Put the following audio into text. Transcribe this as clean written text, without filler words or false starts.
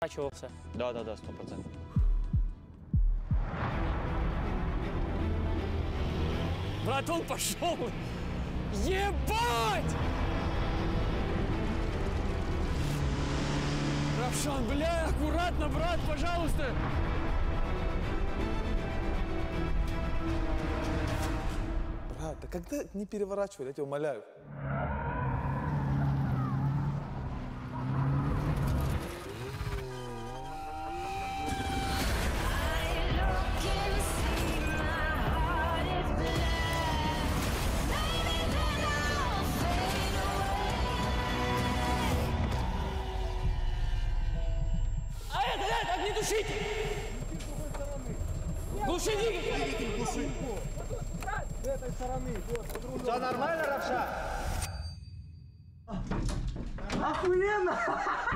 переворачивался. Да, 100%. Брат, он пошел! Ебать! Равшан, бля, аккуратно, брат, пожалуйста! Брат, да когда не переворачивай, я тебя умоляю. Так не душите! Глуши двигатель! Глуши! С этой стороны, вот, по-другому. Все нормально, Равшан? Охуенно!